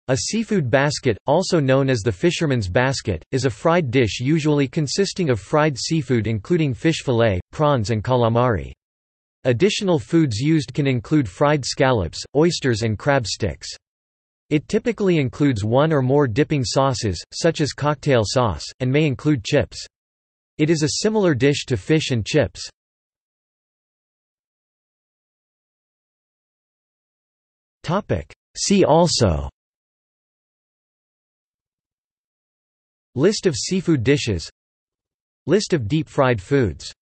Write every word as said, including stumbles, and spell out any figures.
A seafood basket, also known as the fisherman's basket, is a fried dish usually consisting of fried seafood including fish fillet, prawns and calamari. Additional foods used can include fried scallops, oysters and crab sticks. It typically includes one or more dipping sauces, such as cocktail sauce, and may include chips. It is a similar dish to fish and chips. See also: List of seafood dishes, List of deep-fried foods.